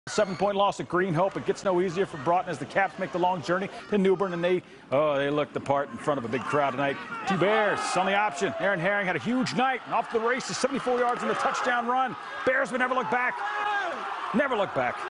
7-point loss at Green Hope. It gets no easier for Broughton as the Caps make the long journey to New Bern, and they look the part in front of a big crowd tonight. Two Bears on the option. Aaron Herring had a huge night. Off to the races, 74 yards in the touchdown run. Bears would never look back. Never look back.